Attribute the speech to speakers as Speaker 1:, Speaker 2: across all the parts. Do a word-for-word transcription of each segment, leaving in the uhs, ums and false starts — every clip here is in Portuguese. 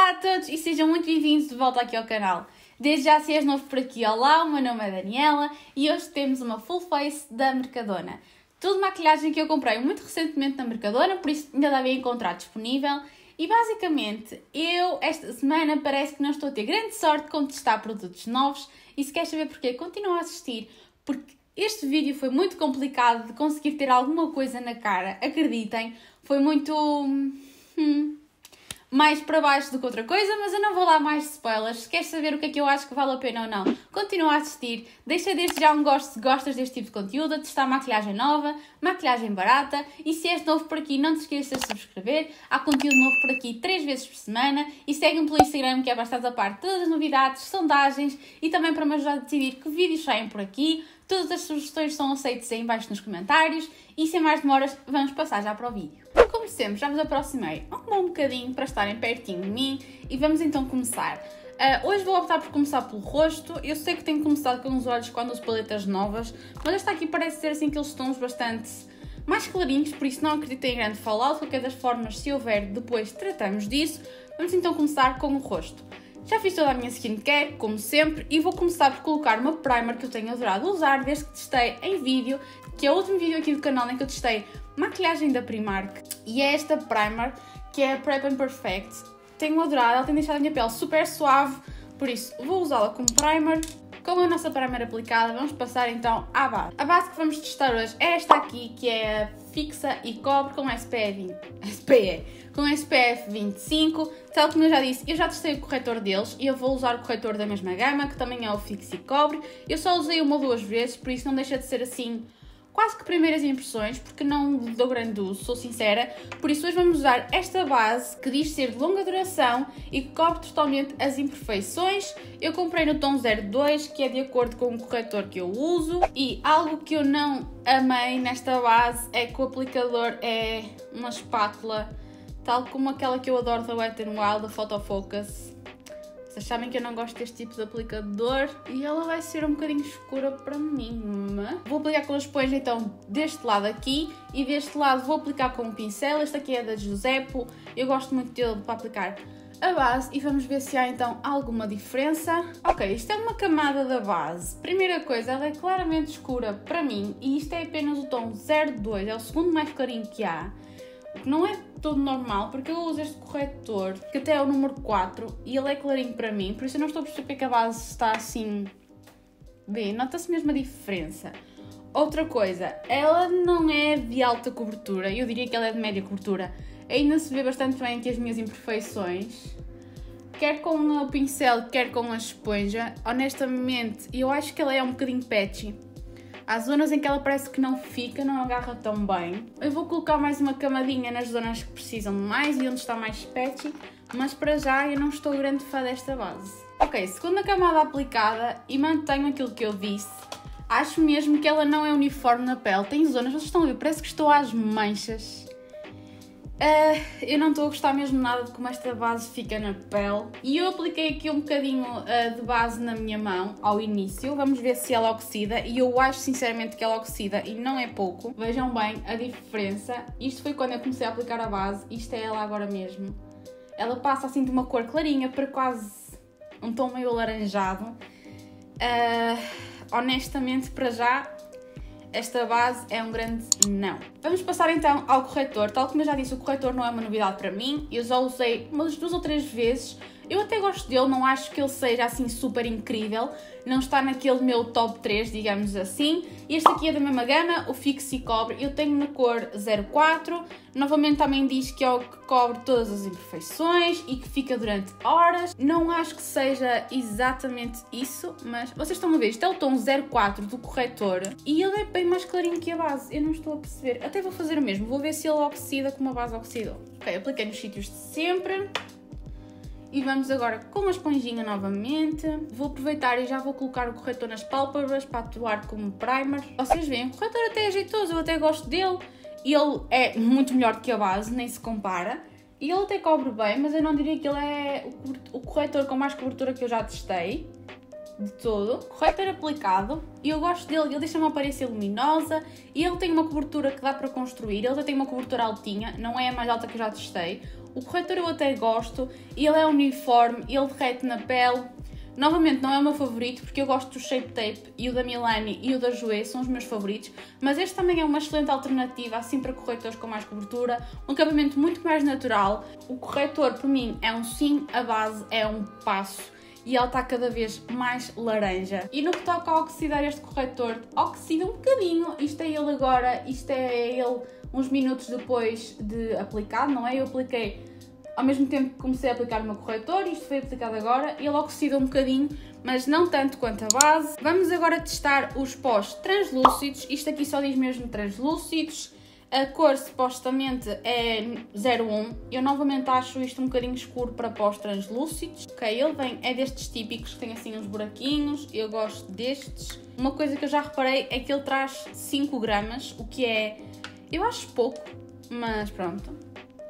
Speaker 1: Olá a todos e sejam muito bem-vindos de volta aqui ao canal. Desde já, se és novo por aqui, olá, o meu nome é Daniela e hoje temos uma full face da Mercadona. Tudo maquilhagem que eu comprei muito recentemente na Mercadona, por isso ainda devem encontrar disponível. E basicamente, eu esta semana parece que não estou a ter grande sorte com testar produtos novos e se queres saber porquê, continua a assistir, porque este vídeo foi muito complicado de conseguir ter alguma coisa na cara, acreditem, foi muito... Hum, mais para baixo do que outra coisa, mas eu não vou dar mais spoilers. Se queres saber o que é que eu acho que vale a pena ou não, continua a assistir. Deixa desde já um gosto se gostas deste tipo de conteúdo, a testar maquilhagem nova, maquilhagem barata. E se és novo por aqui, não te esqueças de subscrever. Há conteúdo novo por aqui três vezes por semana. E segue-me pelo Instagram, que é bastante a par de todas as novidades, sondagens e também para me ajudar a decidir que vídeos saem por aqui. Todas as sugestões são aceitas aí em baixo nos comentários e sem mais demoras vamos passar já para o vídeo. Como sempre, já vos aproximei um bom bocadinho para estarem pertinho de mim e vamos então começar. Uh, hoje vou optar por começar pelo rosto. Eu sei que tenho começado com os olhos quando uso paletas novas, mas esta aqui parece ser assim aqueles tons bastante mais clarinhos, por isso não acredito em grande fallout. De qualquer das formas, se houver, depois tratamos disso. Vamos então começar com o rosto. Já fiz toda a minha skincare, como sempre, e vou começar por colocar uma primer que eu tenho adorado usar desde que testei em vídeo, que é o último vídeo aqui do canal em que eu testei maquilhagem da Primark. E é esta primer, que é a Prep and Perfect. Tenho adorado, ela tem deixado a minha pele super suave, por isso vou usá-la como primer. Com a nossa primer aplicada, vamos passar então à base. A base que vamos testar hoje é esta aqui, que é a Fixa e Cobre com S P F vinte, com S P F vinte e cinco. Tal como eu já disse, eu já testei o corretor deles e eu vou usar o corretor da mesma gama, que também é o Fixa e Cobre. Eu só usei uma ou duas vezes, por isso não deixa de ser assim quase que primeiras impressões, porque não dou grande uso, sou sincera. Por isso hoje vamos usar esta base que diz ser de longa duração e que cobre totalmente as imperfeições. Eu comprei no tom zero dois, que é de acordo com o corretor que eu uso. E algo que eu não amei nesta base é que o aplicador é uma espátula, tal como aquela que eu adoro da Wet n Wild, da Photofocus. Vocês sabem que eu não gosto deste tipo de aplicador e ela vai ser um bocadinho escura para mim. Vou aplicar com a esponja então deste lado aqui e deste lado vou aplicar com um pincel. Este aqui é da Giuseppe, eu gosto muito dele para aplicar a base e vamos ver se há então alguma diferença. Ok, isto é uma camada da base. Primeira coisa, ela é claramente escura para mim e isto é apenas o tom zero dois, é o segundo mais clarinho que há. O que não é todo normal, porque eu uso este corretor, que até é o número quatro, e ele é clarinho para mim, por isso eu não estou a perceber porque é que a base está assim... Bem, nota-se mesmo a diferença. Outra coisa, ela não é de alta cobertura, eu diria que ela é de média cobertura. Ainda se vê bastante bem aqui as minhas imperfeições, quer com o pincel, quer com a esponja. Honestamente, eu acho que ela é um bocadinho patchy. Há zonas em que ela parece que não fica, não agarra tão bem. Eu vou colocar mais uma camadinha nas zonas que precisam mais e onde está mais patchy, mas para já eu não estou grande fã desta base. Ok, segunda camada aplicada e mantenho aquilo que eu disse. Acho mesmo que ela não é uniforme na pele. Tem zonas, vocês estão a ver, parece que estou às manchas. Uh, eu não estou a gostar mesmo nada de como esta base fica na pele. E eu apliquei aqui um bocadinho uh, de base na minha mão ao início. Vamos ver se ela oxida. E eu acho sinceramente que ela oxida e não é pouco. Vejam bem a diferença. Isto foi quando eu comecei a aplicar a base. Isto é ela agora mesmo. Ela passa assim de uma cor clarinha para quase um tom meio alaranjado. Uh, honestamente, para já... esta base é um grande não. Vamos passar então ao corretor. Tal como eu já disse, o corretor não é uma novidade para mim. Eu já usei umas duas ou três vezes. Eu até gosto dele, não acho que ele seja assim super incrível. Não está naquele meu top três, digamos assim. Este aqui é da mesma gama, o Fixa e Cobre. Eu tenho na cor zero quatro. Novamente também diz que é o que cobre todas as imperfeições e que fica durante horas. Não acho que seja exatamente isso, mas vocês estão a ver, isto é o tom zero quatro do corretor e ele é bem mais clarinho que a base. Eu não estou a perceber. Até vou fazer o mesmo, vou ver se ele oxida como a base oxidou. Ok, apliquei nos sítios de sempre. E vamos agora com a esponjinha novamente. Vou aproveitar e já vou colocar o corretor nas pálpebras para atuar como primer. Vocês veem, o corretor até é jeitoso, eu até gosto dele. Ele é muito melhor que a base, nem se compara. E ele até cobre bem, mas eu não diria que ele é o corretor com mais cobertura que eu já testei. De todo. Corretor aplicado. E eu gosto dele, ele deixa uma aparência luminosa. E ele tem uma cobertura que dá para construir. Ele já tem uma cobertura altinha, não é a mais alta que eu já testei. O corretor eu até gosto, ele é uniforme, ele derrete na pele. Novamente, não é o meu favorito, porque eu gosto do Shape Tape e o da Milani e o da Jouer, são os meus favoritos, mas este também é uma excelente alternativa, assim para corretores com mais cobertura, um acabamento muito mais natural. O corretor, por mim, é um sim, a base é um passo e ele está cada vez mais laranja. E no que toca a oxidar este corretor, oxida um bocadinho, isto é ele agora, isto é ele uns minutos depois de aplicado, não é? Eu apliquei ao mesmo tempo que comecei a aplicar o meu corretor, isto foi aplicado agora, ele oxida um bocadinho, mas não tanto quanto a base. Vamos agora testar os pós translúcidos, isto aqui só diz mesmo translúcidos, a cor supostamente é zero um, eu novamente acho isto um bocadinho escuro para pós translúcidos. Ok, ele vem, é destes típicos que tem assim uns buraquinhos, eu gosto destes. Uma coisa que eu já reparei é que ele traz cinco gramas, o que é, eu acho pouco, mas pronto.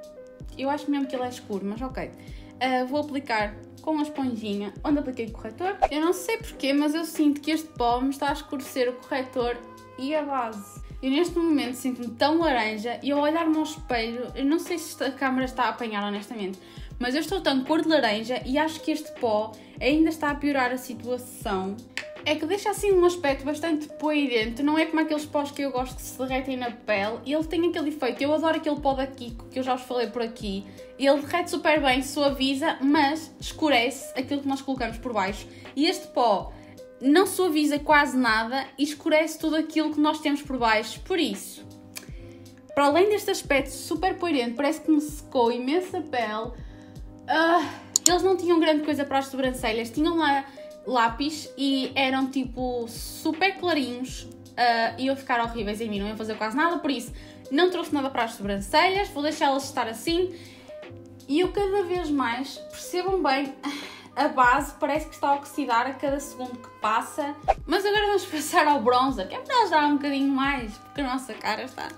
Speaker 1: Eu acho mesmo que ele é escuro, mas ok. Uh, vou aplicar com a esponjinha onde apliquei o corretor. Eu não sei porquê, mas eu sinto que este pó me está a escurecer o corretor e a base. Eu neste momento sinto-me tão laranja e ao olhar-me ao espelho, eu não sei se a câmera está a apanhar honestamente, mas eu estou tão cor de laranja e acho que este pó ainda está a piorar a situação. É que deixa assim um aspecto bastante poeirento, não é como aqueles pós que eu gosto que se derretem na pele. Ele tem aquele efeito, eu adoro aquele pó da Kiko que eu já vos falei por aqui. Ele derrete super bem, suaviza, mas escurece aquilo que nós colocamos por baixo. E este pó não suaviza quase nada e escurece tudo aquilo que nós temos por baixo. Por isso, para além deste aspecto super poeirento, parece que me secou imenso a pele. Uh, eles não tinham grande coisa para as sobrancelhas, tinham lá lápis e eram tipo super clarinhos uh, e iam ficar horríveis em mim, não iam fazer quase nada, por isso não trouxe nada para as sobrancelhas, vou deixá-las estar assim e eu cada vez mais, percebam bem, a base parece que está a oxidar a cada segundo que passa, mas agora vamos passar ao bronzer, que é para ajudar um bocadinho mais, porque a nossa cara está...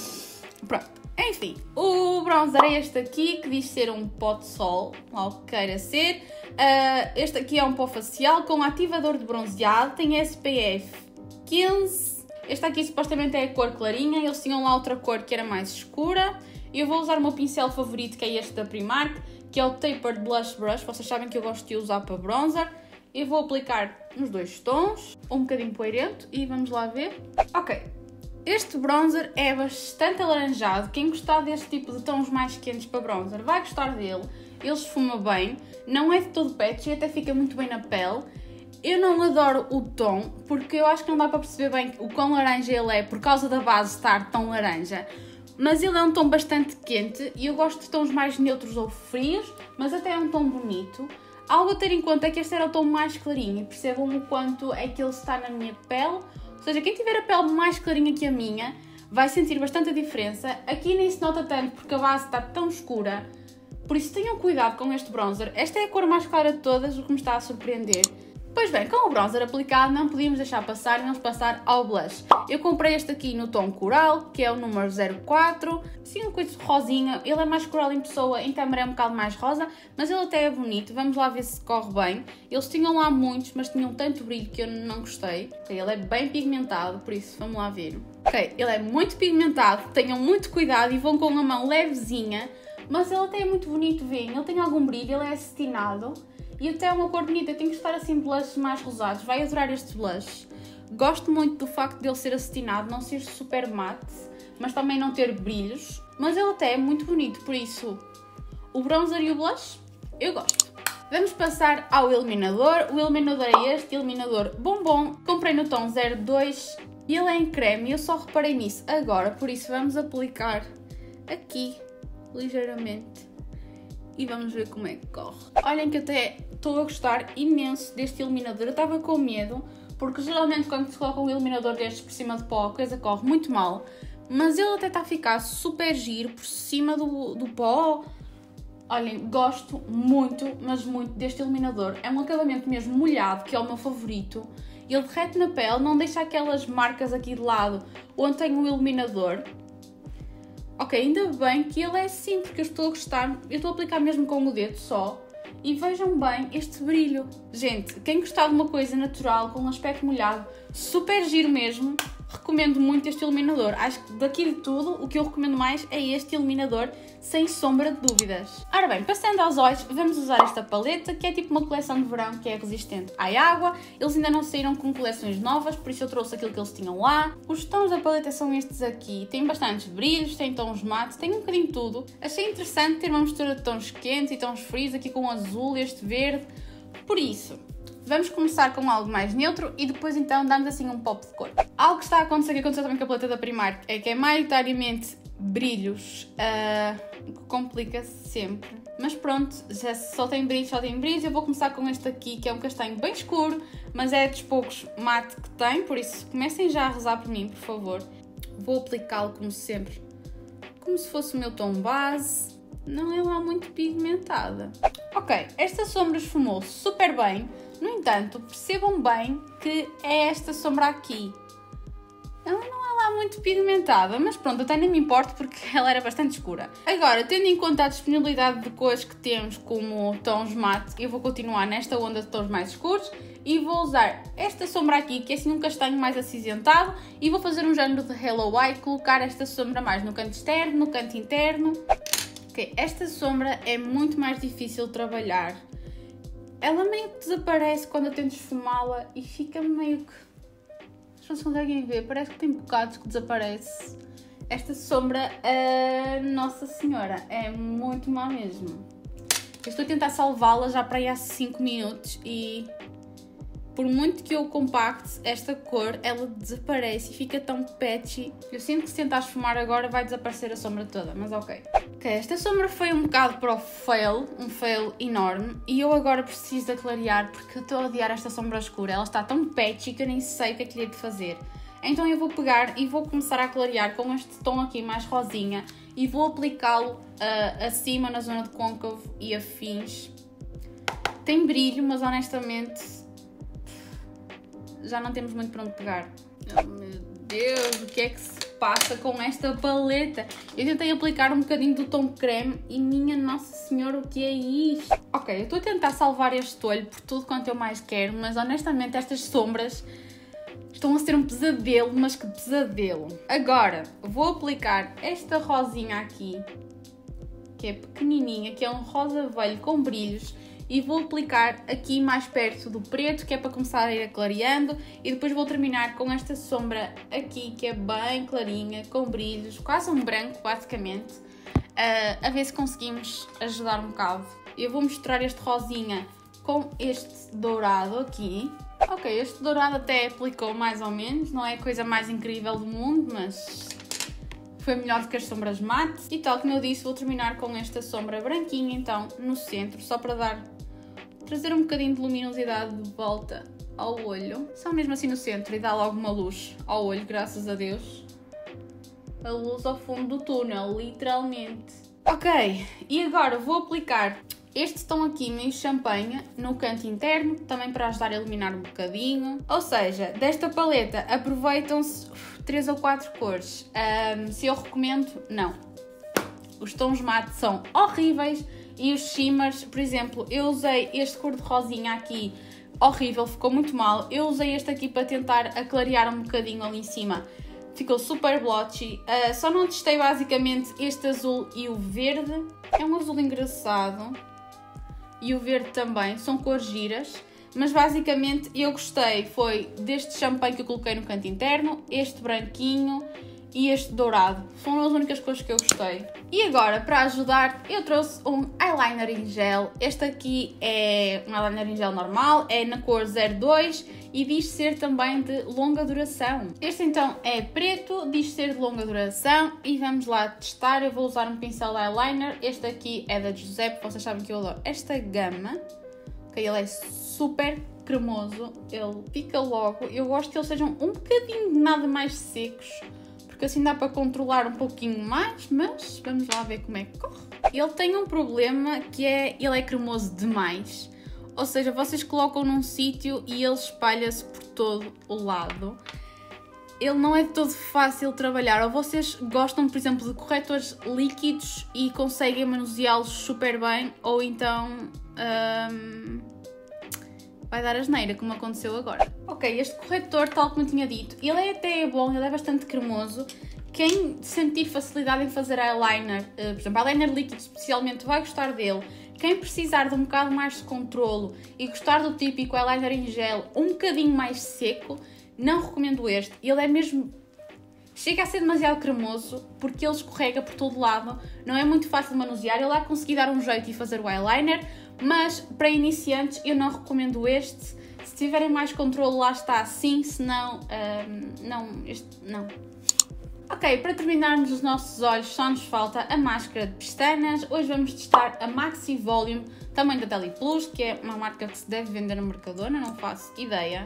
Speaker 1: Pronto. Enfim, o bronzer é este aqui, que diz ser um pó de sol, lá o que queira ser. Uh, este aqui é um pó facial com ativador de bronzeado, tem S P F quinze. Este aqui supostamente é a cor clarinha, eles tinham lá outra cor que era mais escura. Eu vou usar o meu pincel favorito, que é este da Primark, que é o Tapered Blush Brush. Vocês sabem que eu gosto de usar para bronzer. Eu vou aplicar nos dois tons, um bocadinho poeirento, e vamos lá ver. Ok. Este bronzer é bastante alaranjado, quem gostar deste tipo de tons mais quentes para bronzer vai gostar dele, ele esfuma bem, não é de todo patchy, até fica muito bem na pele. Eu não adoro o tom, porque eu acho que não dá para perceber bem o quão laranja ele é por causa da base estar tão laranja, mas ele é um tom bastante quente e eu gosto de tons mais neutros ou frios, mas até é um tom bonito. Algo a ter em conta é que este era o tom mais clarinho e percebam o quanto é que ele está na minha pele. Ou seja, quem tiver a pele mais clarinha que a minha vai sentir bastante a diferença. Aqui nem se nota tanto porque a base está tão escura. Por isso tenham cuidado com este bronzer. Esta é a cor mais clara de todas, o que me está a surpreender. Pois bem, com o bronzer aplicado não podíamos deixar passar e vamos passar ao blush. Eu comprei este aqui no tom coral, que é o número zero quatro. Assim, um coisa rosinha. Ele é mais coral em pessoa, em câmera é um bocado mais rosa, mas ele até é bonito. Vamos lá ver se corre bem. Eles tinham lá muitos, mas tinham tanto brilho que eu não gostei. Okay, ele é bem pigmentado, por isso vamos lá ver. Ok, ele é muito pigmentado, tenham muito cuidado e vão com a mão levezinha, mas ele até é muito bonito, veem. Ele tem algum brilho, ele é acetinado. E até é uma cor bonita, eu tenho que gostar assim de blushes mais rosados, vai adorar este blush. Gosto muito do facto de ele ser acetinado, não ser super mate, mas também não ter brilhos. Mas ele até é muito bonito, por isso o bronzer e o blush, eu gosto. Vamos passar ao iluminador. O iluminador é este, iluminador bombom. Comprei no tom zero dois e ele é em creme e eu só reparei nisso agora, por isso vamos aplicar aqui, ligeiramente. E vamos ver como é que corre. Olhem que até estou a gostar imenso deste iluminador. Eu estava com medo, porque geralmente quando se coloca um iluminador destes por cima de pó, a coisa corre muito mal. Mas ele até está a ficar super giro por cima do, do pó. Olhem, gosto muito, mas muito deste iluminador. É um acabamento mesmo molhado, que é o meu favorito. Ele derrete na pele, não deixa aquelas marcas aqui de lado onde tem o iluminador. Ok, ainda bem que ele é assim, porque eu estou a gostar, eu estou a aplicar mesmo com o dedo só. E vejam bem este brilho. Gente, quem gostar de uma coisa natural, com um aspecto molhado, super giro mesmo, recomendo muito este iluminador. Acho que daqui de tudo, o que eu recomendo mais é este iluminador, sem sombra de dúvidas. Ora bem, passando aos olhos, vamos usar esta paleta, que é tipo uma coleção de verão, que é resistente à água. Eles ainda não saíram com coleções novas, por isso eu trouxe aquilo que eles tinham lá. Os tons da paleta são estes aqui. Tem bastantes brilhos, tem tons mates, tem um bocadinho de tudo. Achei interessante ter uma mistura de tons quentes e tons frios, aqui com o azul e este verde. Por isso, vamos começar com algo mais neutro e depois então damos assim um pop de cor. Algo que está a acontecer, que aconteceu também com a paleta da Primark, é que é maioritariamente brilhos, uh, que complica-se sempre. Mas pronto, já só tem brilhos, só tem brilhos. Eu vou começar com este aqui, que é um castanho bem escuro, mas é dos poucos mate que tem, por isso comecem já a rezar por mim, por favor. Vou aplicá-lo como sempre, como se fosse o meu tom base. Não é lá muito pigmentada. Ok, esta sombra esfumou super bem. No entanto, percebam bem que é esta sombra aqui. Ela não é lá muito pigmentada, mas pronto, até nem me importo porque ela era bastante escura. Agora, tendo em conta a disponibilidade de cores que temos como tons mate, eu vou continuar nesta onda de tons mais escuros e vou usar esta sombra aqui, que é assim um castanho mais acinzentado, e vou fazer um género de Hello White, colocar esta sombra mais no canto externo, no canto interno. Ok, esta sombra é muito mais difícil de trabalhar. Ela meio que desaparece quando eu tento esfumá-la e fica meio que... Vocês conseguem ver? Parece que tem bocados que desaparece. Esta sombra, uh, Nossa Senhora, é muito má mesmo. Eu estou a tentar salvá-la já para aí há cinco minutos e... Por muito que eu compacte esta cor, ela desaparece e fica tão patchy. Eu sinto que se tentar esfumar agora vai desaparecer a sombra toda, mas ok. Ok, esta sombra foi um bocado para o fail, um fail enorme. E eu agora preciso de clarear porque eu estou a odiar esta sombra escura. Ela está tão patchy que eu nem sei o que é que lhe hei de fazer. Então eu vou pegar e vou começar a clarear com este tom aqui mais rosinha. E vou aplicá-lo uh, acima na zona de côncavo e afins. Tem brilho, mas honestamente... já não temos muito para onde pegar. Oh meu Deus, o que é que se passa com esta paleta? Eu tentei aplicar um bocadinho do tom creme e minha Nossa Senhora, o que é isto? Ok, eu estou a tentar salvar este olho por tudo quanto eu mais quero, mas honestamente estas sombras estão a ser um pesadelo, mas que pesadelo. Agora, vou aplicar esta rosinha aqui, que é pequenininha, que é um rosa velho com brilhos. E vou aplicar aqui mais perto do preto, que é para começar a ir clareando. E depois vou terminar com esta sombra aqui, que é bem clarinha, com brilhos, quase um branco basicamente. Uh, a ver se conseguimos ajudar um bocado. Eu vou misturar este rosinha com este dourado aqui. Ok, este dourado até aplicou mais ou menos, não é a coisa mais incrível do mundo, mas... foi melhor do que as sombras mate. E tal como eu disse, vou terminar com esta sombra branquinha, então, no centro, só para dar... trazer um bocadinho de luminosidade de volta ao olho. Só mesmo assim no centro e dar logo uma luz ao olho, graças a Deus. A luz ao fundo do túnel, literalmente. Ok, e agora vou aplicar este tom aqui meio champanhe no canto interno, também para ajudar a iluminar um bocadinho. Ou seja, desta paleta aproveitam-se três ou quatro cores. Um, se eu recomendo, não. Os tons mate são horríveis e os shimmers, por exemplo, eu usei este cor de rosinha aqui, horrível, ficou muito mal. Eu usei este aqui para tentar aclarear um bocadinho ali em cima. Ficou super blotchy. Uh, só não testei basicamente este azul e o verde. É um azul engraçado. E o verde também. São cores giras. Mas basicamente eu gostei foi deste champanhe que eu coloquei no canto interno. Este branquinho. E este dourado. Foram as únicas cores que eu gostei. E agora, para ajudar, eu trouxe um eyeliner em gel. Este aqui é um eyeliner em gel normal. É na cor zero dois. E diz ser também de longa duração. Este então é preto, diz ser de longa duração. E vamos lá testar. Eu vou usar um pincel de eyeliner. Este aqui é da Giuseppe. Vocês sabem que eu adoro esta gama. Ok, ele é super cremoso. Ele fica logo. Eu gosto que eles sejam um bocadinho nada mais secos. Porque assim dá para controlar um pouquinho mais, mas vamos lá ver como é que corre. Ele tem um problema que é, ele é cremoso demais. Ou seja, vocês colocam num sítio e ele espalha-se por todo o lado. Ele não é de todo fácil de trabalhar. Ou vocês gostam, por exemplo, de corretores líquidos e conseguem manuseá-los super bem, ou então... Hum, vai dar asneira, como aconteceu agora. Ok, este corretor, tal como eu tinha dito, ele é até bom, ele é bastante cremoso. Quem sentir facilidade em fazer eyeliner, uh, por exemplo, eyeliner líquido especialmente, vai gostar dele. Quem precisar de um bocado mais de controlo e gostar do típico eyeliner em gel um bocadinho mais seco, não recomendo este. Ele é mesmo... chega a ser demasiado cremoso porque ele escorrega por todo lado, não é muito fácil de manusear. Ele vai conseguir dar um jeito e fazer o eyeliner, mas para iniciantes eu não recomendo este. Se tiverem mais controle, lá está, sim, se não, um, não, este, não. Ok, para terminarmos os nossos olhos só nos falta a máscara de pestanas. Hoje vamos testar a Maxi Volume, também da Deli Plus, que é uma marca que se deve vender no Mercadona, não faço ideia.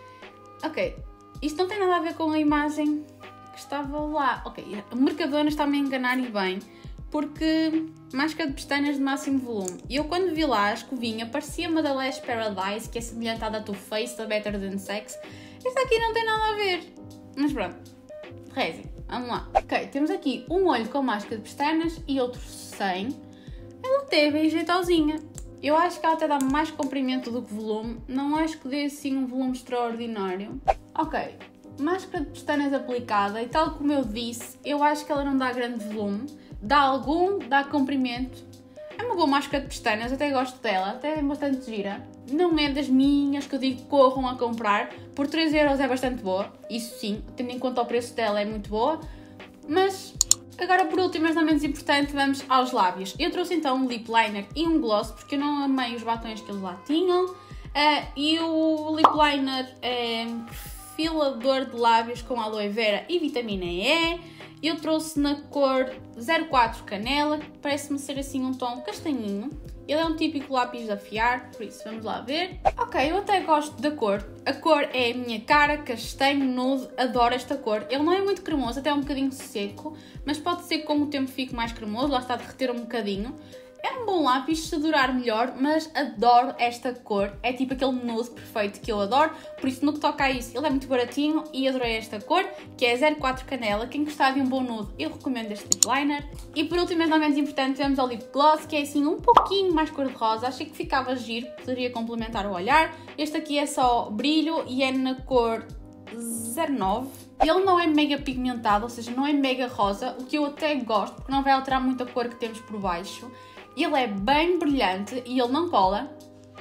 Speaker 1: Ok, isto não tem nada a ver com a imagem que estava lá. Ok, a Mercadona está-me a enganar e bem, porque máscara de pestanas de máximo volume. E eu quando vi lá a escovinha, parecia uma da Lash Paradise, que é semelhante à da Too Faced, da Better Than Sex. Esta aqui não tem nada a ver. Mas pronto, rezem, vamos lá. Ok, temos aqui um olho com máscara de pestanas e outro sem. Ela até é bem jeitosinha. Eu acho que ela até dá mais comprimento do que volume. Não acho que dê assim um volume extraordinário. Ok, máscara de pestanas aplicada e tal como eu disse, eu acho que ela não dá grande volume. Dá algum, dá comprimento. É uma boa máscara de pestanas, até gosto dela, até é bastante gira. Não é das minhas que eu digo corram a comprar. Por três euros é bastante boa, isso sim, tendo em conta o preço dela é muito boa. Mas agora por último, mas não menos importante, vamos aos lábios. Eu trouxe então um lip liner e um gloss, porque eu não amei os batons que eles lá tinham. Uh, e o lip liner é perfilador de lábios com aloe vera e vitamina E. Eu trouxe na cor zero quatro Canela, que parece-me ser assim um tom castanhinho. Ele é um típico lápis de afiar, por isso vamos lá ver. Ok, eu até gosto da cor. A cor é a minha cara, castanho, nude, adoro esta cor. Ele não é muito cremoso, até é um bocadinho seco, mas pode ser que com o tempo fique mais cremoso, lá está a derreter um bocadinho. É um bom lápis, se durar melhor, mas adoro esta cor. É tipo aquele nude perfeito que eu adoro, por isso no que toca a isso ele é muito baratinho e adorei esta cor, que é zero quatro Canela. Quem gostar de um bom nude, eu recomendo este lip liner. E por último, mas não menos importante, temos o lip gloss, que é assim um pouquinho mais cor-de-rosa. Achei que ficava giro, poderia complementar o olhar. Este aqui é só brilho e é na cor zero nove. Ele não é mega pigmentado, ou seja, não é mega rosa, o que eu até gosto, porque não vai alterar muito a cor que temos por baixo. Ele é bem brilhante e ele não cola.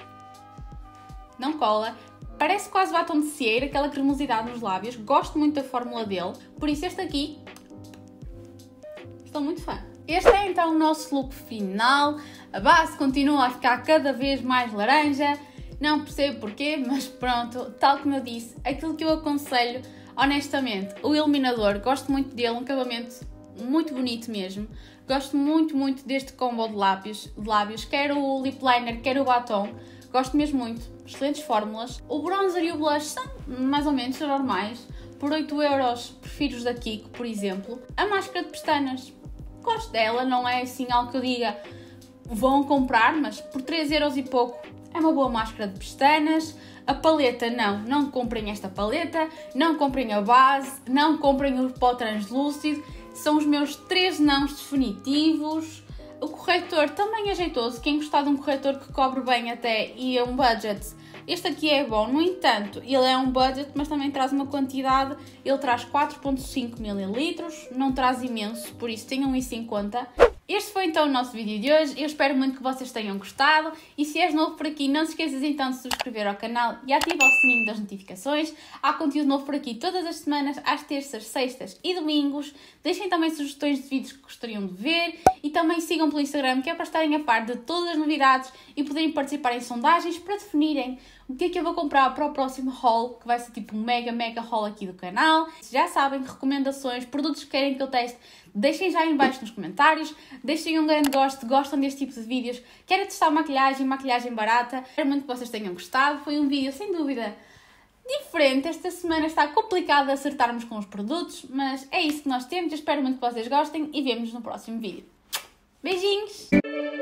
Speaker 1: Não cola. Parece quase batom de cera, aquela cremosidade nos lábios. Gosto muito da fórmula dele. Por isso este aqui, estou muito fã. Este é então o nosso look final. A base continua a ficar cada vez mais laranja. Não percebo porquê, mas pronto. Tal como eu disse, aquilo que eu aconselho, honestamente, o iluminador. Gosto muito dele, um acabamento muito bonito mesmo. Gosto muito, muito deste combo de lábios, de lábios, quer o lip liner, quer o batom. Gosto mesmo muito, excelentes fórmulas. O bronzer e o blush são mais ou menos normais. Por oito euros prefiro os da Kiko, por exemplo. A máscara de pestanas, gosto dela, não é assim algo que eu diga vão comprar, mas por três euros e pouco é uma boa máscara de pestanas. A paleta, não, não comprem esta paleta, não comprem a base, não comprem o pó translúcido. São os meus três nãos definitivos. O corretor também é jeitoso. Quem gostar de um corretor que cobre bem até e é um budget, este aqui é bom. No entanto, ele é um budget, mas também traz uma quantidade. Ele traz quatro vírgula cinco mililitros, não traz imenso, por isso tenham isso em conta. Este foi então o nosso vídeo de hoje. Eu espero muito que vocês tenham gostado. E se és novo por aqui, não se esqueças então de subscrever ao canal e ativar o sininho das notificações. Há conteúdo novo por aqui todas as semanas, às terças, sextas e domingos. Deixem também sugestões de vídeos que gostariam de ver. E também sigam pelo Instagram, que é para estarem a par de todas as novidades e poderem participar em sondagens para definirem o que é que eu vou comprar para o próximo haul, que vai ser tipo um mega, mega haul aqui do canal. Já sabem, recomendações, produtos que querem que eu teste, deixem já aí em baixo nos comentários. Deixem um grande gosto, gostam deste tipo de vídeos. Querem testar maquilhagem, maquilhagem barata. Espero muito que vocês tenham gostado. Foi um vídeo, sem dúvida, diferente. Esta semana está complicado de acertarmos com os produtos, mas é isso que nós temos. Eu espero muito que vocês gostem e vemo-nos no próximo vídeo. Beijinhos!